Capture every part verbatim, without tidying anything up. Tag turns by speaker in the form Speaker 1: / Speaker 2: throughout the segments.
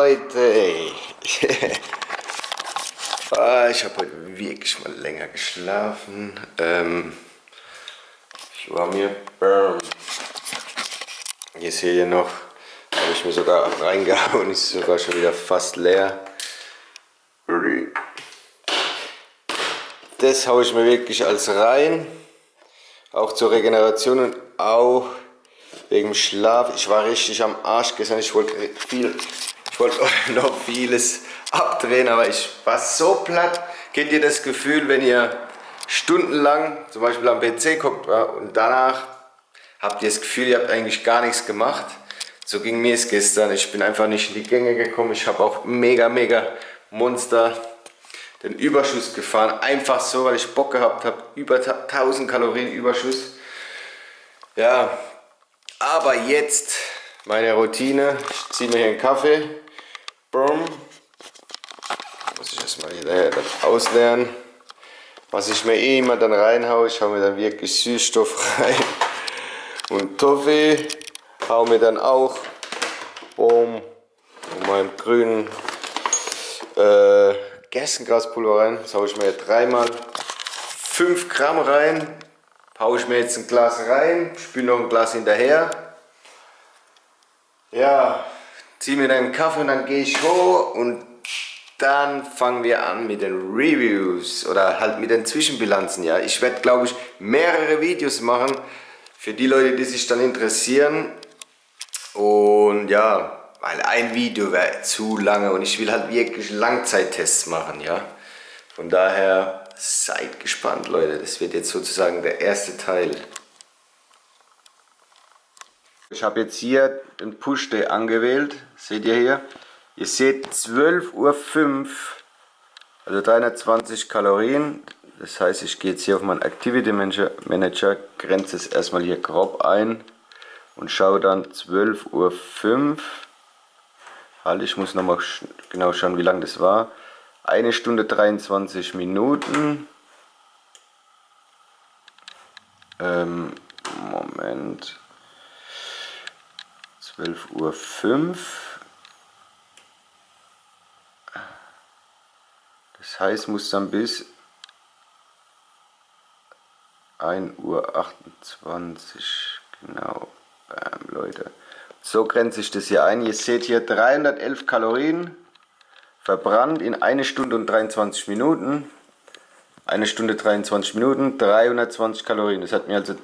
Speaker 1: Leute, ey. ah, ich habe heute wirklich mal länger geschlafen. Ähm, ich war mir burn. Hier seht ihr noch, habe ich mir sogar reingehauen, ist sogar schon wieder fast leer. Das haue ich mir wirklich als rein. Auch zur Regeneration und auch wegen dem Schlaf. Ich war richtig am Arsch gestern. Ich wollte viel, ich wollte noch vieles abdrehen, aber ich war so platt. Kennt ihr das Gefühl, wenn ihr stundenlang zum Beispiel am P C guckt und danach habt ihr das Gefühl, ihr habt eigentlich gar nichts gemacht? So ging mir es gestern. Ich bin einfach nicht in die Gänge gekommen. Ich habe auch mega, mega Monster den Überschuss gefahren. Einfach so, weil ich Bock gehabt habe. Über tausend Kalorien Überschuss. Ja, aber jetzt meine Routine. Ich ziehe mir hier einen Kaffee. Boom. Muss ich erstmal hier das ausleeren. Was ich mir eh immer dann reinhaue, ich hau mir dann wirklich Süßstoff rein. Und Toffee hau mir dann auch um meinem grünen äh, Gerstengraspulver rein. Das hau ich mir dreimal fünf Gramm rein. Hau ich mir jetzt ein Glas rein, spüle noch ein Glas hinterher. Ja, ziehe mir dann einen Kaffee und dann gehe ich hoch und dann fangen wir an mit den Reviews oder halt mit den Zwischenbilanzen. Ja, ich werde, glaube ich, mehrere Videos machen für die Leute, die sich dann interessieren. Und ja, weil ein Video wäre zu lange und ich will halt wirklich Langzeittests machen. Ja, von daher seid gespannt, Leute. Das wird jetzt sozusagen der erste Teil. Ich habe jetzt hier den Push-Day angewählt. Seht ihr hier? Ihr seht zwölf Uhr fünf, also dreihundertzwanzig Kalorien. Das heißt, ich gehe jetzt hier auf meinen Activity Manager, grenze es erstmal hier grob ein und schaue dann zwölf Uhr fünf. Halt, ich muss nochmal genau schauen, wie lang das war. Eine Stunde dreiundzwanzig Minuten. Ähm, Moment. zwölf Uhr fünf. Das heißt, muss dann bis ein Uhr achtundzwanzig, genau, bam, Leute. So grenze ich das hier ein. Ihr seht hier dreihundertelf Kalorien verbrannt in eine Stunde und dreiundzwanzig Minuten. Eine Stunde dreiundzwanzig Minuten, dreihundertzwanzig Kalorien. Das hat mir also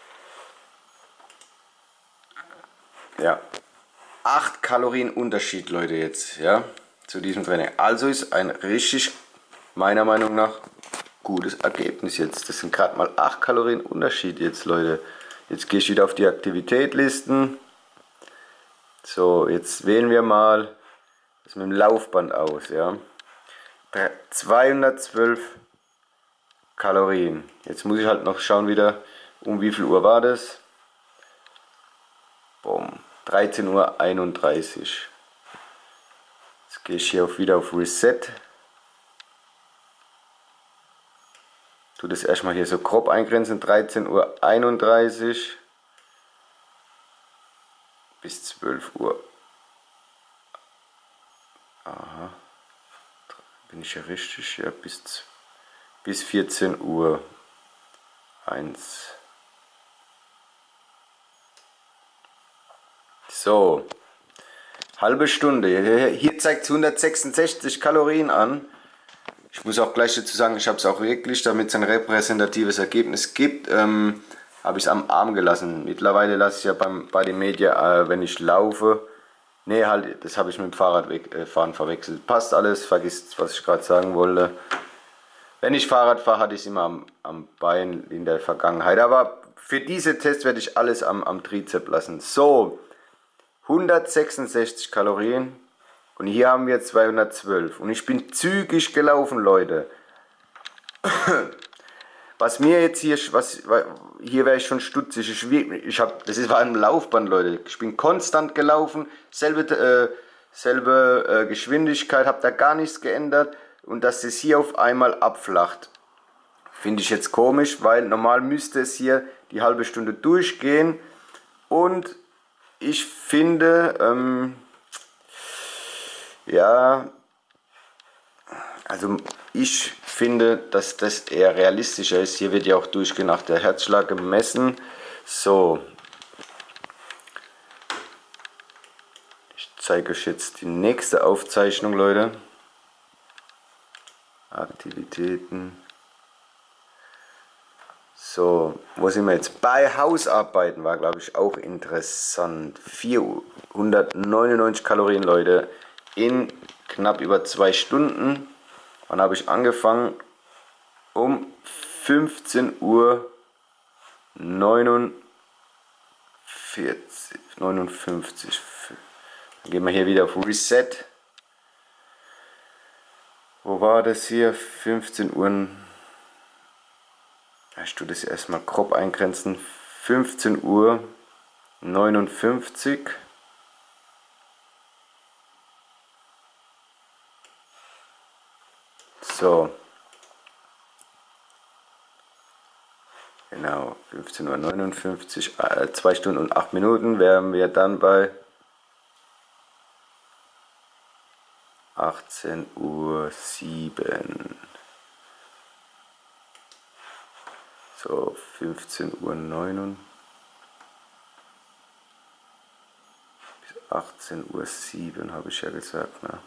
Speaker 1: ja acht Kalorien Unterschied, Leute, jetzt, ja, zu diesem Training. Also ist ein richtig, meiner Meinung nach, gutes Ergebnis jetzt. Das sind gerade mal acht Kalorien Unterschied jetzt, Leute. Jetzt gehe ich wieder auf die Aktivitätlisten. So, jetzt wählen wir mal das mit dem Laufband aus, ja. zweihundertzwölf Kalorien. Jetzt muss ich halt noch schauen wieder, um wie viel Uhr war das. Boom. dreizehn Uhr einunddreißig. Jetzt gehe ich hier auf, wieder auf Reset. Tu das erstmal hier so grob eingrenzen. dreizehn Uhr einunddreißig bis zwölf Uhr. Aha. Bin ich ja richtig? Ja, bis, bis vierzehn Uhr eins. So, halbe Stunde. Hier zeigt es hundertsechsundsechzig Kalorien an. Ich muss auch gleich dazu sagen, ich habe es auch wirklich, damit es ein repräsentatives Ergebnis gibt, ähm, habe ich es am Arm gelassen. Mittlerweile lasse ich ja beim, bei den Media, äh, wenn ich laufe, nee, halt, das habe ich mit dem Fahrradfahren äh, verwechselt. Passt alles, vergisst, was ich gerade sagen wollte. Wenn ich Fahrrad fahre, hatte ich es immer am, am Bein in der Vergangenheit. Aber für diese Tests werde ich alles am, am Trizep lassen. So. hundertsechsundsechzig Kalorien und hier haben wir zweihundertzwölf und ich bin zügig gelaufen, Leute. Was mir jetzt hier, was hier wäre ich schon stutzig. Ich, ich habe, das war ein Laufband, Leute. Ich bin konstant gelaufen, selbe, äh, selbe äh, Geschwindigkeit, habe da gar nichts geändert und dass es hier auf einmal abflacht, finde ich jetzt komisch, weil normal müsste es hier die halbe Stunde durchgehen und ich finde, ähm, Ja, also ich finde, dass das eher realistischer ist. Hier wird ja auch durchgehend nach der Herzschlag gemessen. So. Ich zeige euch jetzt die nächste Aufzeichnung, Leute. Aktivitäten. So, wo sind wir jetzt? Bei Hausarbeiten war, glaube ich, auch interessant. vierhundertneunundneunzig Kalorien, Leute, in knapp über zwei Stunden. Wann habe ich angefangen? Um fünfzehn Uhr neunundvierzig, neunundfünfzig. Dann gehen wir hier wieder auf Reset. Wo war das hier? fünfzehn Uhr. Ich tue das erstmal grob eingrenzen. fünfzehn Uhr neunundfünfzig. So. Genau, fünfzehn Uhr neunundfünfzig, äh, zwei Stunden und acht Minuten wären wir dann bei achtzehn Uhr sieben. So, fünfzehn Uhr neun bis achtzehn Uhr sieben habe ich ja gesagt, ne?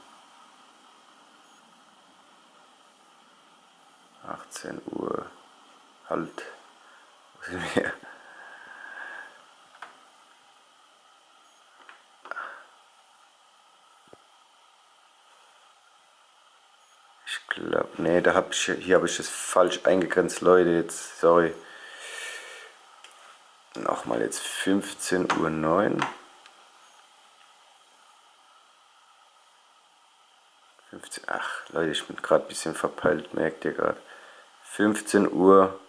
Speaker 1: achtzehn Uhr, halt, wo sind wir? Ich glaube, nee, da habe ich, hier habe ich es falsch eingegrenzt, Leute, jetzt, sorry. Nochmal jetzt fünfzehn Uhr neun. fünfzehn, ach, Leute, ich bin gerade ein bisschen verpeilt, merkt ihr gerade. fünfzehn Uhr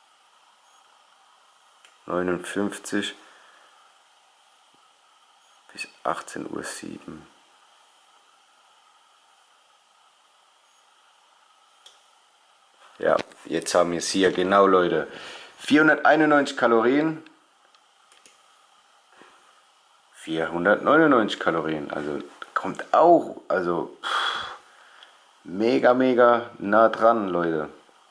Speaker 1: neunundfünfzig bis achtzehn Uhr sieben. Ja, jetzt haben wir es hier, genau, Leute. vierhunderteinundneunzig Kalorien. vierhundertneunundneunzig Kalorien, also kommt auch, also pff, mega, mega nah dran, Leute.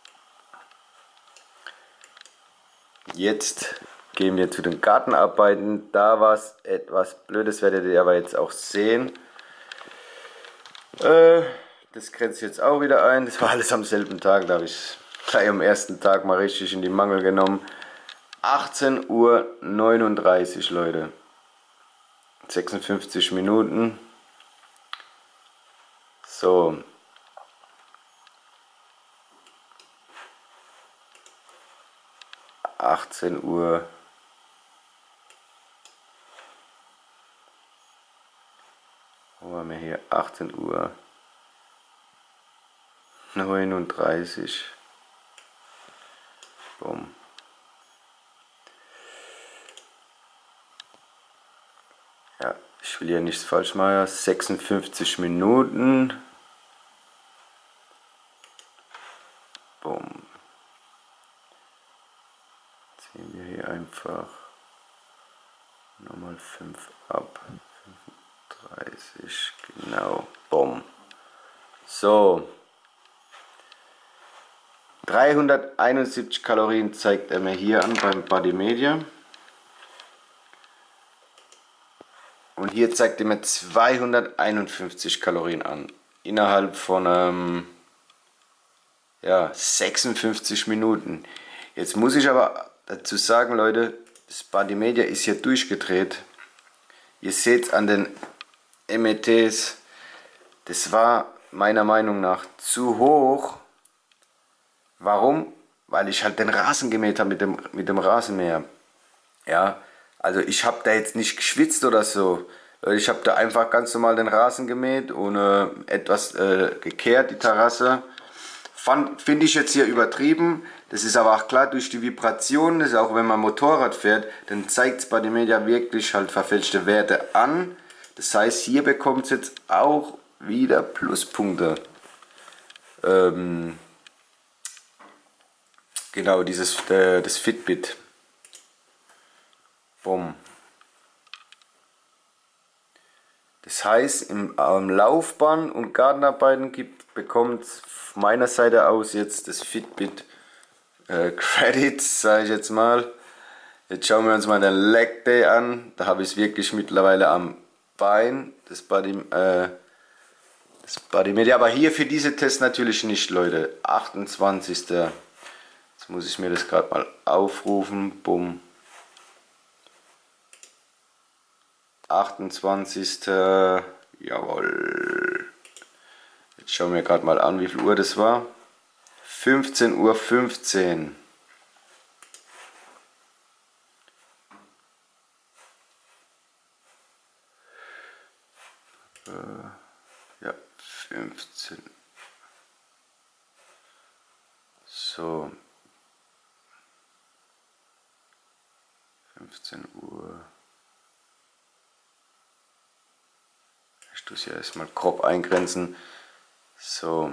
Speaker 1: Jetzt gehen wir zu den Gartenarbeiten. Da war es etwas Blödes, werdet ihr aber jetzt auch sehen. Äh, das grenzt jetzt auch wieder ein. Das war alles am selben Tag, da habe ich gleich am ersten Tag mal richtig in die Mangel genommen. achtzehn Uhr neununddreißig, Leute. sechsundfünfzig Minuten. So. achtzehn Uhr. Wo haben wir hier? achtzehn Uhr neununddreißig. Bumm. Ja, ich will hier nichts falsch machen. sechsundfünfzig Minuten. Bumm. Ziehen wir hier einfach nochmal fünf ab. fünfunddreißig, genau. Bumm. So. dreihunderteinundsiebzig Kalorien zeigt er mir hier an beim Body Media. Und hier zeigt er mir zweihunderteinundfünfzig Kalorien an. Innerhalb von ähm, ja, sechsundfünfzig Minuten. Jetzt muss ich aber dazu sagen, Leute, das Body Media ist hier durchgedreht. Ihr seht an den M E Ts, das war meiner Meinung nach zu hoch. Warum? Weil ich halt den Rasen gemäht habe mit dem, mit dem Rasenmäher. Ja, also ich habe da jetzt nicht geschwitzt oder so. Ich habe da einfach ganz normal den Rasen gemäht und äh, etwas äh, gekehrt, die Terrasse. Finde ich jetzt hier übertrieben. Das ist aber auch klar durch die Vibration, das ist auch wenn man Motorrad fährt, dann zeigt es bei den Media wirklich halt verfälschte Werte an. Das heißt, hier bekommt es jetzt auch wieder Pluspunkte. Ähm, genau, dieses äh, das Fitbit. Bumm. Das heißt, im, im Laufbahn und Gartenarbeiten gibt, bekommt von meiner Seite aus jetzt das Fitbit äh, Credits, sage ich jetzt mal. Jetzt schauen wir uns mal den Leg Day an. Da habe ich es wirklich mittlerweile am Bein, das Body, äh, das Body Media. Aber hier für diese Tests natürlich nicht, Leute. achtundzwanzigsten Jetzt muss ich mir das gerade mal aufrufen. Bumm. achtundzwanzigsten Jawohl. Jetzt schauen wir gerade mal an, wie viel Uhr das war. fünfzehn Uhr fünfzehn. Ja, fünfzehn. So. fünfzehn Uhr. Ich tue es ja erstmal grob eingrenzen. So.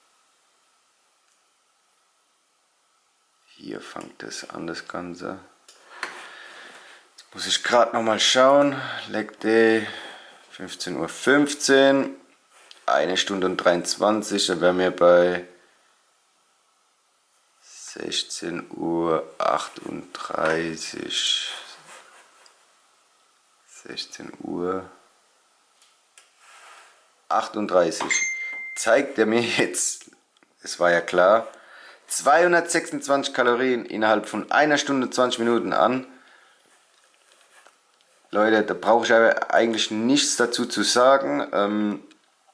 Speaker 1: Hier fängt es an, das Ganze. Jetzt muss ich gerade noch mal schauen. Leg Day. fünfzehn Uhr fünfzehn. eine Stunde und dreiundzwanzig, dann wären wir bei sechzehn Uhr achtunddreißig. sechzehn Uhr achtunddreißig. Zeigt er mir jetzt, es war ja klar, zweihundertsechsundzwanzig Kalorien innerhalb von einer Stunde zwanzig Minuten an. Leute, da brauche ich aber eigentlich nichts dazu zu sagen. Ähm,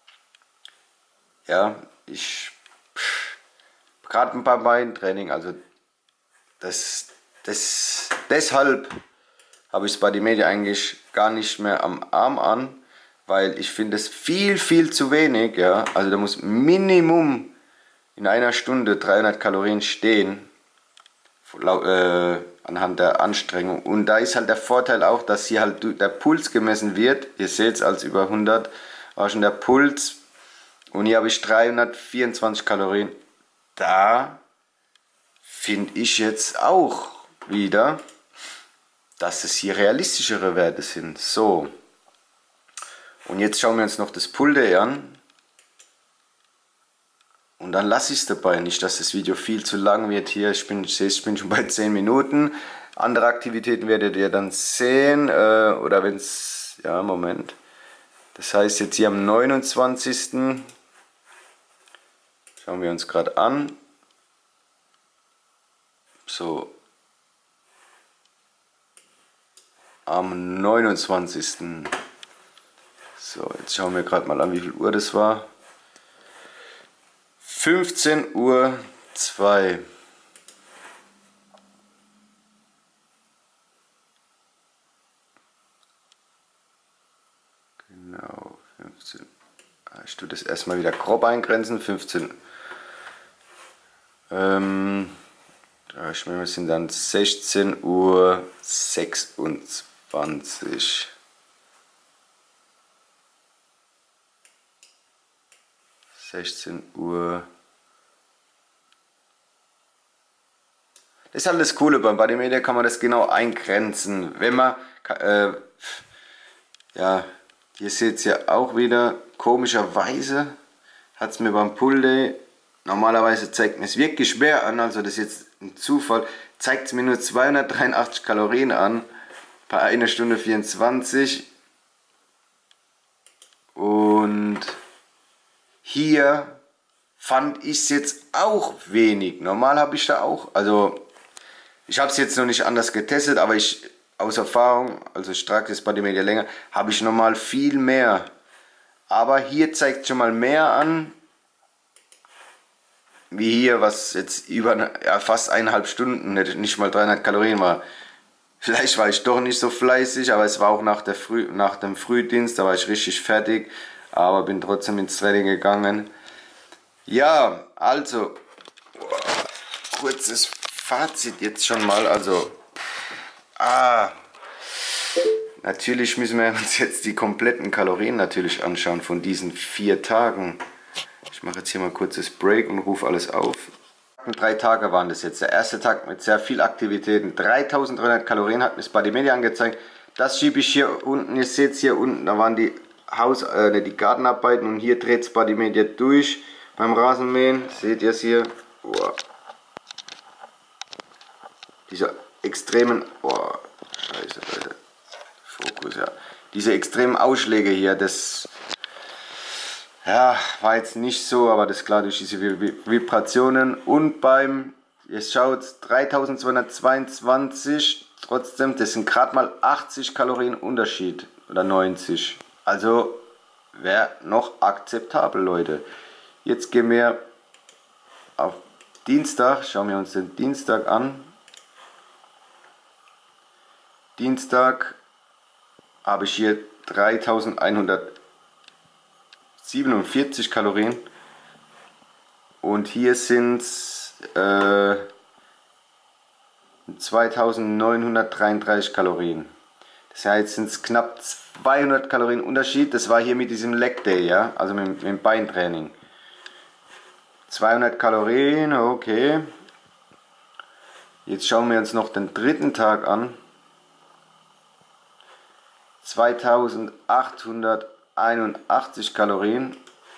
Speaker 1: ja, ich gerade ein paar Beintraining, also das, das, deshalb habe ich das Body Media eigentlich gar nicht mehr am Arm an, weil ich finde es viel, viel zu wenig. Ja, also da muss Minimum in einer Stunde dreihundert Kalorien stehen, äh, anhand der Anstrengung. Und da ist halt der Vorteil auch, dass hier halt der Puls gemessen wird. Ihr seht es als über hundert, war schon der Puls. Und hier habe ich dreihundertvierundzwanzig Kalorien. Da finde ich jetzt auch wieder, dass es hier realistischere Werte sind. So. Und jetzt schauen wir uns noch das Pull Day an. Und dann lasse ich es dabei. Nicht, dass das Video viel zu lang wird hier. Ich bin, ich sehe, ich bin schon bei zehn Minuten. Andere Aktivitäten werdet ihr dann sehen. Äh, oder wenn es... Ja, Moment. Das heißt jetzt hier am neunundzwanzigsten Schauen wir uns gerade an. So. Am neunundzwanzigsten So, jetzt schauen wir gerade mal an, wie viel Uhr das war. fünfzehn Uhr zwei. Genau, fünfzehn. Ich tue das erstmal wieder grob eingrenzen. fünfzehn. Ähm, ich meine, wir sind dann sechzehn Uhr sechsundzwanzig. sechzehn Uhr. Das ist halt das Coole, beim Body Media kann man das genau eingrenzen. Wenn man, äh, ja, ihr seht es ja auch wieder, komischerweise hat es mir beim Pull Day, normalerweise zeigt mir es wirklich schwer an, also das ist jetzt ein Zufall, zeigt es mir nur zweihundertdreiundachtzig Kalorien an, bei einer Stunde vierundzwanzig. Und hier fand ich es jetzt auch wenig. Normal habe ich da auch, also ich habe es jetzt noch nicht anders getestet, aber ich aus Erfahrung, also ich trage das Body Media länger, habe ich normal viel mehr. Aber hier zeigt schon mal mehr an, wie hier, was jetzt über ja, fast eineinhalb Stunden, nicht mal dreihundert Kalorien war. Vielleicht war ich doch nicht so fleißig, aber es war auch nach, der Früh, nach dem Frühdienst, da war ich richtig fertig, aber bin trotzdem ins Training gegangen. Ja, also, kurzes Fazit jetzt schon mal, also, ah, natürlich müssen wir uns jetzt die kompletten Kalorien natürlich anschauen von diesen vier Tagen. Ich mache jetzt hier mal kurzes Break und rufe alles auf. Drei Tage waren das jetzt. Der erste Tag mit sehr viel Aktivitäten. dreitausenddreihundert Kalorien hat mir das Body Media angezeigt. Das schiebe ich hier unten. Ihr seht es hier unten. Da waren die Haus, äh, die Gartenarbeiten und hier dreht es Bodymedia durch beim Rasenmähen. Seht ihr es hier? Wow. Diese extremen, oh, scheiße, Leute. Fokus, ja. Diese extremen Ausschläge hier, das ja, war jetzt nicht so, aber das ist klar durch diese Vibrationen. Und beim, ihr schaut, dreitausendzweihundertzweiundzwanzig, trotzdem, das sind gerade mal achtzig Kalorien Unterschied oder neunzig. Also wäre noch akzeptabel, Leute. Jetzt gehen wir auf Dienstag, schauen wir uns den Dienstag an. Dienstag habe ich hier dreitausendeinhundertsiebenundvierzig Kalorien und hier sind es äh, zweitausendneunhundertdreiunddreißig Kalorien. Das heißt, sind es knapp zweihundert Kalorien Unterschied. Das war hier mit diesem Leg Day, ja, also mit, mit dem Beintraining. zweihundert Kalorien, okay. Jetzt schauen wir uns noch den dritten Tag an. zweitausendachthunderteinundachtzig Kalorien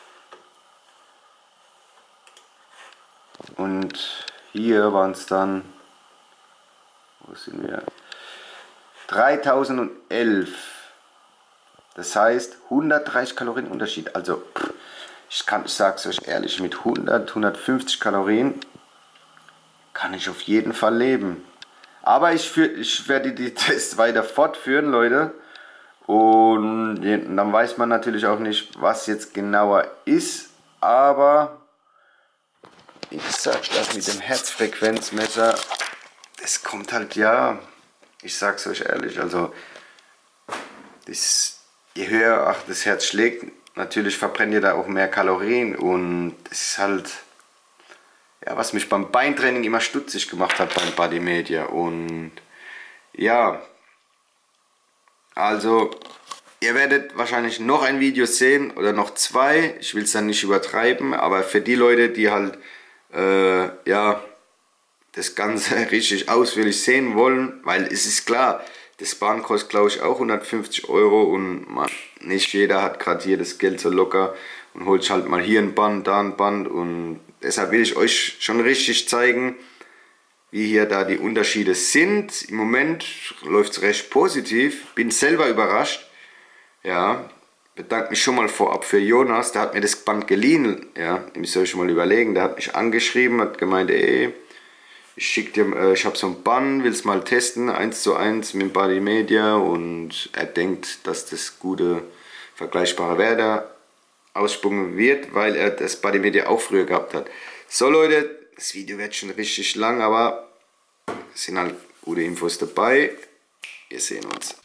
Speaker 1: und hier waren es dann, wo sind wir, dreitausendelf, das heißt hundertdreißig Kalorien Unterschied. Also ich kann, ich sag's euch ehrlich, mit hundert, hundertfünfzig Kalorien kann ich auf jeden Fall leben. Aber ich, für, ich werde die Tests weiter fortführen, Leute. Und dann weiß man natürlich auch nicht, was jetzt genauer ist, aber wie gesagt, das mit dem Herzfrequenzmesser, das kommt halt, ja, ich sag's euch ehrlich, also das, je höher ach, das Herz schlägt, natürlich verbrennt ihr da auch mehr Kalorien und das ist halt, ja, was mich beim Beintraining immer stutzig gemacht hat beim Bodymedia. Und ja, also, ihr werdet wahrscheinlich noch ein Video sehen oder noch zwei. Ich will es dann nicht übertreiben, aber für die Leute, die halt äh, ja, das Ganze richtig ausführlich sehen wollen, weil es ist klar, das Band kostet glaube ich auch hundertfünfzig Euro und man, nicht jeder hat gerade hier das Geld so locker und holt halt mal hier ein Band, da ein Band und deshalb will ich euch schon richtig zeigen, wie hier da die Unterschiede sind. Im Moment läuft es recht positiv. Bin selber überrascht. Ja, bedanke mich schon mal vorab für Jonas. Der hat mir das Band geliehen. Ja, ihr müsst euch schon mal überlegen. Der hat mich angeschrieben, hat gemeint, ey, ich schick dir, äh, ich habe so ein Band, will es mal testen, eins zu eins mit Bodymedia. Und er denkt, dass das gute, vergleichbare Werte ausspucken wird, weil er das Bodymedia auch früher gehabt hat. So Leute, das Video wird schon richtig lang, aber es sind halt gute Infos dabei. Wir sehen uns.